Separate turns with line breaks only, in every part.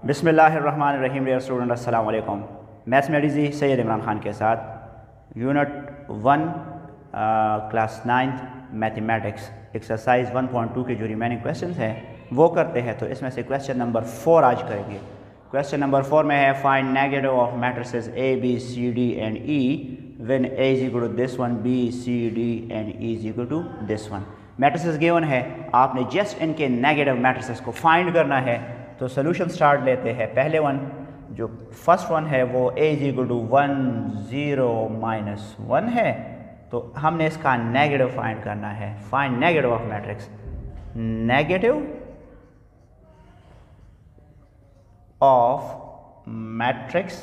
बिस्मिल्लाहिर्रहमानिर्रहीम। Dear student, अस्सलाम वालेकुम। मैथमेटिक्स सैयद इमरान खान के साथ यूनिट 1 क्लास 9 मैथमेटिक्स एक्सरसाइज 1.2 के जो रिमेनिंग क्वेश्चन हैं वो करते हैं। तो इसमें से क्वेश्चन नंबर 4 आज करेंगे। क्वेश्चन नंबर 4 में है find negative of matrices A B C D and E when A is equal to this one, B C D and E is equal to this one. Matrices given है, आपने just इनके negative matrices को find करना है। तो solution start लेते हैं। पहले वन जो फर्स्ट वन है वो a इज इक्वल टू 1 0 -1 है, तो हमने इसका नेगेटिव फाइंड करना है। Find negative of matrix, negative of matrix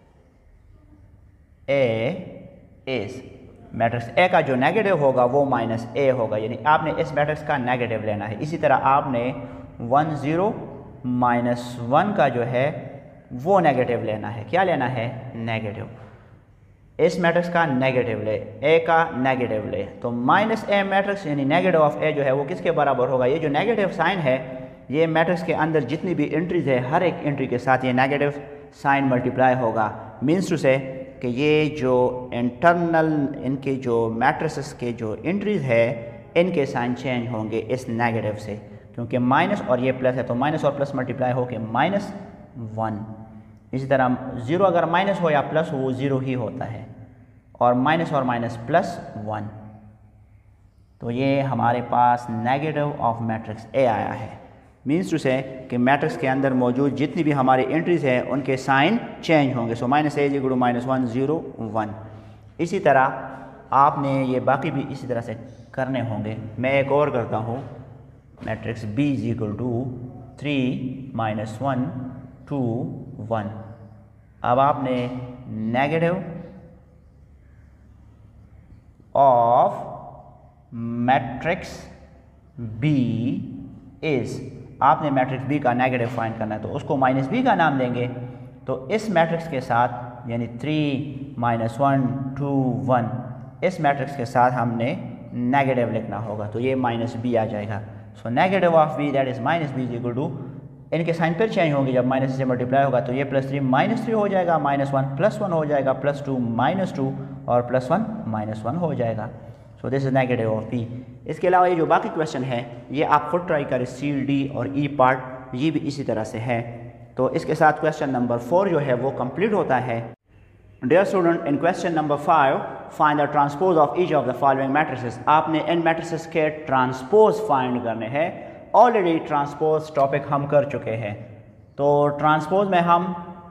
A is, matrix A का जो नेगेटिव होगा वो -a होगा, यानी आपने इस मैट्रिक्स का नेगेटिव लेना है। इसी तरह आपने 1 0 -1 का जो है वो नेगेटिव लेना है। क्या लेना है? नेगेटिव। इस मैट्रिक्स का नेगेटिव ले, ए का नेगेटिव ले, तो -a मैट्रिक्स यानी नेगेटिव ऑफ ए जो है वो किसके बराबर होगा? ये जो नेगेटिव साइन है ये मैट्रिक्स के अंदर जितनी भी एंट्रीज है हर एक एंट्री के साथ ये नेगेटिव साइन मल्टीप्लाई होगा। मीन्स टू से कि ये जो इंटरनल इनके जो मैट्रिसेस के जो एंट्रीज है इनके साइन चेंज होंगे इस नेगेटिव से, क्योंकि माइनस और ये प्लस है तो माइनस और प्लस मल्टीप्लाई हो के -1। इसी तरह 0 अगर माइनस हो या प्लस हो वो 0 ही होता है, और माइनस और माइनस +1। तो ये हमारे पास नेगेटिव ऑफ मैट्रिक्स ए आया है। मीन्स टू से कि मैट्रिक्स के अंदर मौजूद जितनी भी हमारी एंट्रीज हैं उनके साइन चेंज होंगे। So -a is equal to -1 0 1। इसी तरह आपने ये बाकी भी इसी तरह से करने होंगे। मैं एक और करता हूँ। Matrix B is equal to 3 -1 2 1। अब आपने negative of matrix B is, आपने मैट्रिक्स B का नेगेटिव फाइंड करना है तो उसको -b का नाम देंगे। तो इस मैट्रिक्स के साथ यानी 3 -1 2 1, इस मैट्रिक्स के साथ हमने नेगेटिव लिखना होगा, तो ये -b आ जाएगा। So negative of b that is -b is equal to, इनके साइन फिर चेंज होंगे जब माइनस से मल्टीप्लाई होगा, तो ये +3 -3 हो जाएगा, -1 +1 हो जाएगा, +2 -2 और +1 -1 हो जाएगा। So this is negative of b। इसके अलावा ये जो बाकी क्वेश्चन है ये आप खुद ट्राई करें, सी डी और ई पार्ट ये भी इसी तरह से है। तो इसके साथ क्वेश्चन नंबर 4 जो है वो कंप्लीट होता है। Dear student, in question number 5 find the transpose of each of the following matrices. आपने इन मैट्रिसेस के ट्रांसपोज फाइंड करने हैं। ऑलरेडी ट्रांसपोज टॉपिक हम कर चुके हैं। तो ट्रांसपोज में हम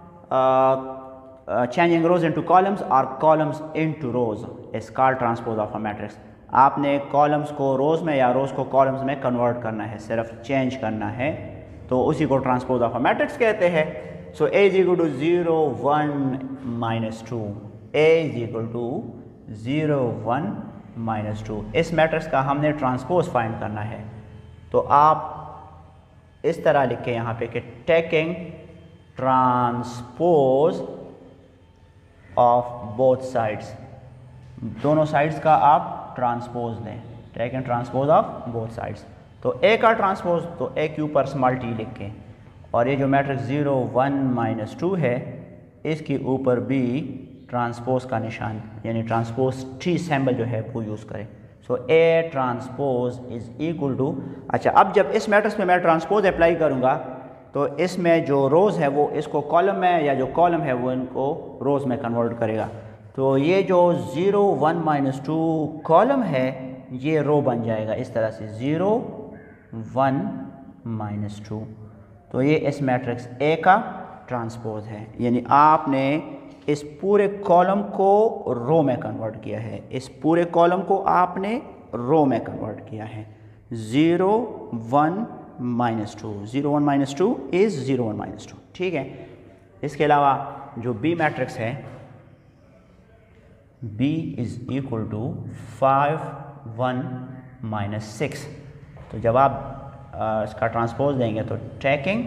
चेंजिंग रोज इनटू कॉलम्स और columns into rows is called transpose of a matrix. आपने कॉलम्स को रोज में या रोज को कॉलम्स में कन्वर्ट करना है, सिर्फ चेंज करना है, तो उसी को ट्रांसपोज ऑफ अ मैट्रिक्स कहते हैं। So a is equal to 0 1 -2, a is equal to 0 1 -2। इस मैट्रिक्स का हमने ट्रांसपोज फाइंड करना है। तो आप इस तरह लिखें यहाँ पे कि taking transpose of both sides, दोनों साइड्स का आप ट्रांसपोज लें, taking transpose of both sides. तो ए का ट्रांसपोज तो ए के ऊपर स्मॉल टी लिखें, और ये जो मैट्रिक्स 0 1 -2 है इसके ऊपर भी ट्रांसपोज का निशान यानी ट्रांसपोज टी सिंबल जो है वो यूज़ करें। So A transpose is equal to, अच्छा अब जब इस मैट्रिक्स में मैं ट्रांसपोज अप्लाई करूँगा तो इसमें जो रोज़ है वो इसको कॉलम में, या जो कॉलम है वो इनको रोज़ में कन्वर्ट करेगा। तो ये जो 0 1 -2 कॉलम है ये रो बन जाएगा इस तरह से 0 1 -2। तो ये इस मैट्रिक्स ए का ट्रांसपोज है, यानी आपने इस पूरे कॉलम को रो में कन्वर्ट किया है, इस पूरे कॉलम को आपने रो में कन्वर्ट किया है। 0 1 -2, 0 1 -2 इज़ 0 1 -2, ठीक है। इसके अलावा जो बी मैट्रिक्स है, b इज़ इक्वल टू 5 1 -6। तो जब आप इसका ट्रांसपोज देंगे तो taking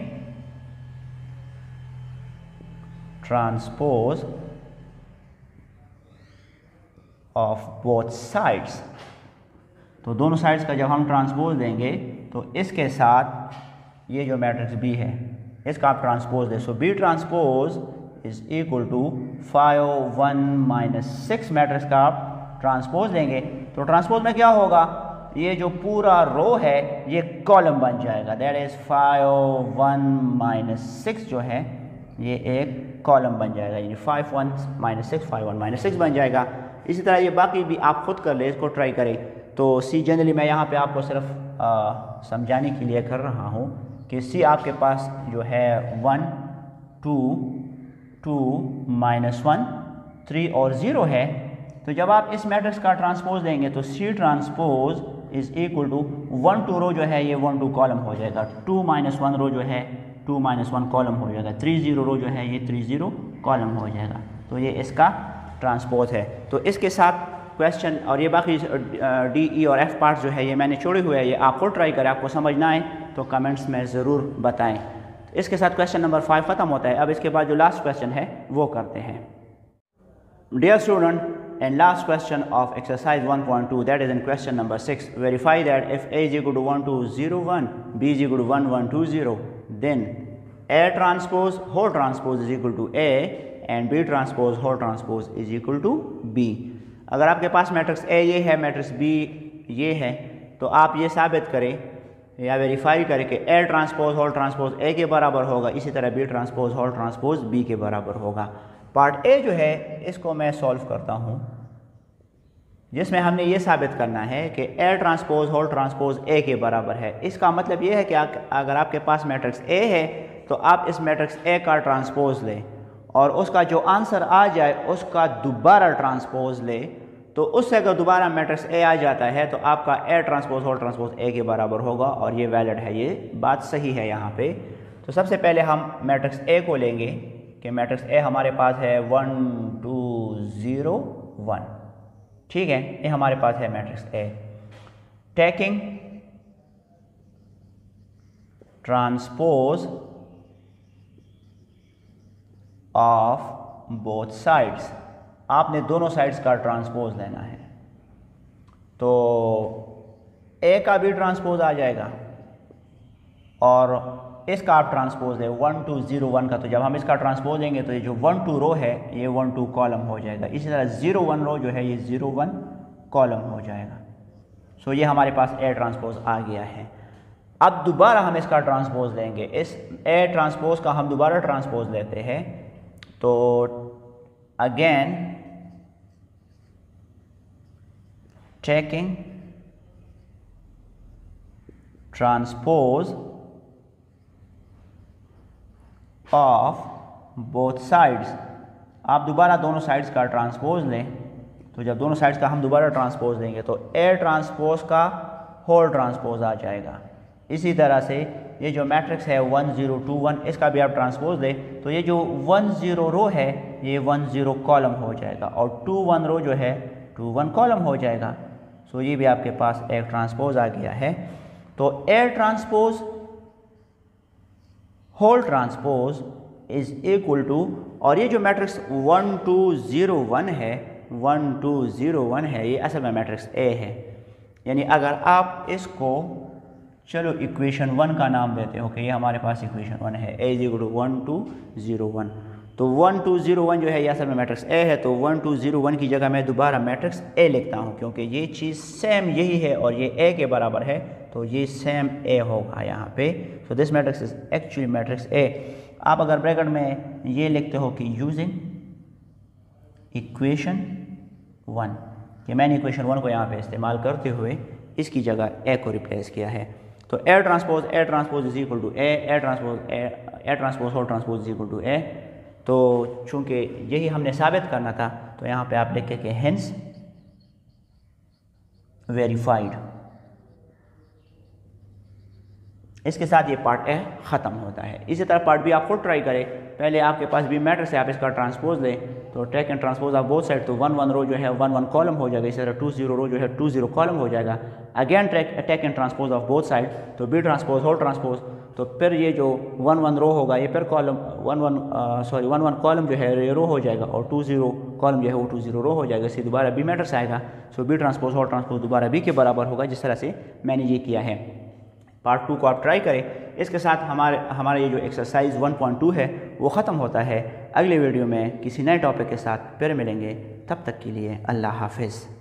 transpose of both sides, तो दोनों साइड्स का जब हम ट्रांसपोज देंगे तो इसके साथ ये जो मैट्रिक्स बी है इसका आप ट्रांसपोज दें। So B transpose is equal to 5 1 minus 6 matrix का आप ट्रांसपोज लेंगे तो ट्रांसपोज में क्या होगा, ये जो पूरा रो है ये कॉलम बन जाएगा। दैट इज़ 5 1 माइनस 6 जो है ये एक कॉलम बन जाएगा, यानी 5 1 माइनस 6 5 1 माइनस 6 बन जाएगा। इसी तरह ये बाकी भी आप खुद कर ले, इसको ट्राई करें। तो सी जनरली मैं यहाँ पे आपको सिर्फ समझाने के लिए कर रहा हूँ कि सी आपके पास जो है 1 2 2 माइनस 1 3 और 0 है। तो जब आप इस मैट्रिक्स का ट्रांसपोज लेंगे तो C transpose is equal to 1 2 row जो है ये 1 2 कॉलम हो जाएगा, 2 माइनस 1 रो जो है 2 माइनस 1 कॉलम हो जाएगा, 3 0 रो जो है ये 3 0 कॉलम हो जाएगा। तो ये इसका ट्रांसपोज है। तो इसके साथ क्वेश्चन और ये बाकी डी ई और एफ पार्ट जो है ये मैंने छोड़े हुए हैं, ये आप खुद ट्राई करें। आपको समझ ना आए तो कमेंट्स में ज़रूर बताएं। इसके साथ क्वेश्चन नंबर 5 ख़त्म होता है। अब इसके बाद जो लास्ट क्वेश्चन है वो करते हैं। Dear student, and last question of exercise 1.2, that is in question number 6, verify that if a is equal to 1 2 0 1, b is equal to 1 1 2 0, then a transpose whole transpose is equal to a and b transpose whole transpose is equal to b। अगर आपके पास matrix a ये है, matrix b ये है, तो आप ये साबित करें या वेरीफाई करें कि a transpose whole transpose a के बराबर होगा, इसी तरह b transpose whole transpose b के बराबर होगा। पार्ट ए जो है इसको मैं सॉल्व करता हूँ, जिसमें हमने ये साबित करना है कि A transpose whole transpose A के बराबर है। इसका मतलब ये है कि अगर आपके पास मैट्रिक्स ए है तो आप इस मैट्रिक्स ए का ट्रांसपोज लें और उसका जो आंसर आ जाए उसका दोबारा ट्रांसपोज ले, तो उससे अगर दोबारा मैट्रिक्स ए आ जाता है तो आपका A transpose whole transpose A के बराबर होगा और ये वैलिड है, ये बात सही है यहाँ पे। तो सबसे पहले हम मैट्रिक्स ए को लेंगे कि मैट्रिक्स ए हमारे पास है 1 2 0 1, ठीक है, ये हमारे पास है matrix A. Taking transpose of both sides, आपने दोनों साइड्स का ट्रांसपोज लेना है। तो ए का भी ट्रांसपोज आ जाएगा और इसका आप ट्रांसपोज है 1 2 0 1 का। तो जब हम इसका ट्रांसपोज लेंगे तो ये जो 1 2 रो है ये 1 2 कॉलम हो जाएगा। इसी तरह 0 1 रो जो है ये 0 1 कॉलम हो जाएगा। सो ये हमारे पास ए ट्रांसपोज आ गया है। अब दोबारा हम इसका ट्रांसपोज लेंगे, इस ए ट्रांसपोज का हम दोबारा ट्रांसपोज लेते हैं। तो again checking transpose of both sides, आप दोबारा दोनों साइड्स का ट्रांसपोज लें। तो जब दोनों साइड्स का हम दोबारा ट्रांसपोज लेंगे तो ए ट्रांसपोज का होल ट्रांसपोज आ जाएगा। इसी तरह से ये जो मैट्रिक्स है 1 0 2 1, इसका भी आप ट्रांसपोज लें तो ये जो 1 0 रो है ये 1 0 कॉलम हो जाएगा और 2 1 रो जो है 2 1 कॉलम हो जाएगा। सो ये भी आपके पास एक ट्रांसपोज आ गया है। तो A transpose whole transpose is equal to, और ये जो मैट्रिक्स 1 2 0 1 है 1 2 0 1 है, ये असल में मैट्रिक्स ए है। यानी अगर आप इसको चलो इक्वेशन 1 का नाम देते हो कि ये हमारे पास इक्वेशन 1 है, ए इज इक्वल टू 1 2 0 1। तो 1 2 0 1 जो है ये असल में मैट्रिक्स ए है। तो 1 2 0 1 की जगह मैं दोबारा मैट्रिक्स ए लिखता हूँ क्योंकि ये चीज़ सेम यही है और ये ए के बराबर है, तो ये सेम ए होगा यहाँ पे। So this matrix is actually matrix A. आप अगर ब्रैकेट में ये लिखते हो कि यूजिंग इक्वेशन 1, कि मैंने इक्वेशन 1 को यहाँ पे इस्तेमाल करते हुए इसकी जगह ए को रिप्लेस किया है। तो A transpose is equal to A transpose whole transpose is equal to A. तो चूँकि यही हमने साबित करना था तो यहाँ पे आप लिखे कि हेंस वेरीफाइड। इसके साथ ये पार्ट ए ख़त्म होता है। इसी तरह पार्ट बी आप खुद ट्राई करें। पहले आपके पास बी मैट्रिक्स है, आप इसका ट्रांसपोज लें तो take and transpose of both side, तो 1 1 रो जो है 1 1 कॉलम हो जाएगा। इसी तरह 2 0 रो जो है 2 0 कॉलम हो जाएगा। Again take and transpose of both side, तो बी ट्रांसपोज होल ट्रांसपोज, तो फिर ये जो 1 1 रो होगा ये फिर कॉलम 1 1 कॉलम जो है ये रो हो जाएगा और 2 0 कॉलम जो है वो 2 0 रो हो जाएगा। इससे दोबारा बी मैट्रिक्स आएगा। So B transpose whole transpose दोबारा बी के बराबर होगा, जिस तरह से मैंने ये किया है। पार्ट 2 को आप ट्राई करें। इसके साथ हमारा ये जो एक्सरसाइज 1.2 है वो ख़त्म होता है। अगले वीडियो में किसी नए टॉपिक के साथ फिर मिलेंगे, तब तक के लिए अल्लाह हाफिज़।